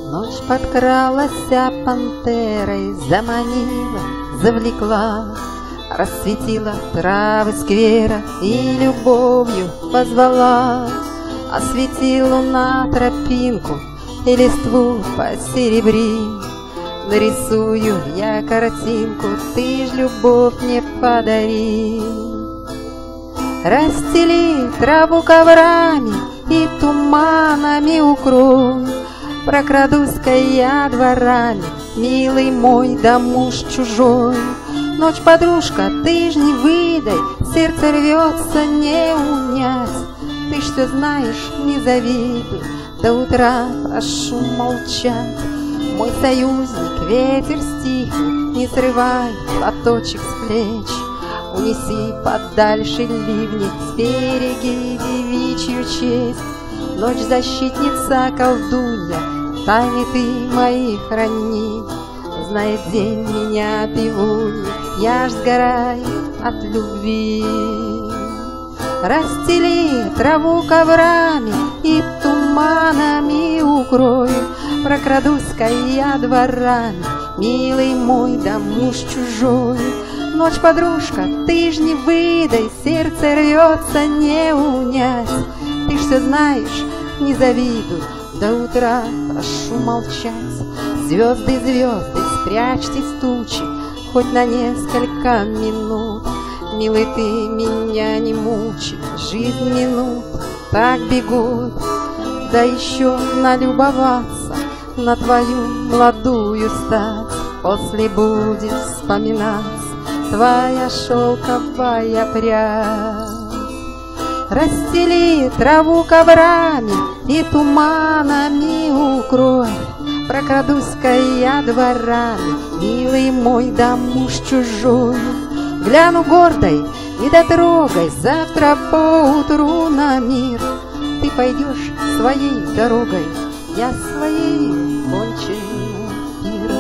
Ночь подкралась пантерой, заманила, завлекла, рассветила травы сквера и любовью позвала. Освети луна тропинку и листву посеребри. Нарисую я картинку, ты ж любовь мне подари. Расстели траву коврами и туманами укрой. Прокрадусь-ка я дворами, милый мой, да муж чужой. Ночь, подружка, ты ж не выдай, сердце рвется не унять. Ты ж все знаешь, не завидуй, до утра прошу молчать. Мой союзник, ветер стихий, не срывай платочек с плеч. Унеси подальше ливни, сбереги девичью честь. Ночь, защитница, колдунья, тайны ты мои храни. Знает день меня пивунья, я ж сгораю от любви. Расстели траву коврами и туманами укрой. Прокрадусь-ка я дворами, милый мой, да муж чужой. Ночь, подружка, ты ж не выдай, сердце рвется не унять. Ты ж все знаешь, не завидуй, до утра прошу молчать. Звезды, звезды, спрячьтесь тучи, хоть на несколько минут. Милый, ты меня не мучи, жизнь минут так бегут. Да еще налюбоваться на твою молодую стать. После будет вспоминаться твоя шелковая прядь. Расстели траву коврами и туманами укрой. Прокрадусь-ка я дворами, милый мой, да муж чужой. Гляну гордой, не дотрогай, завтра поутру на мир. Ты пойдешь своей дорогой, я своей кончен пир.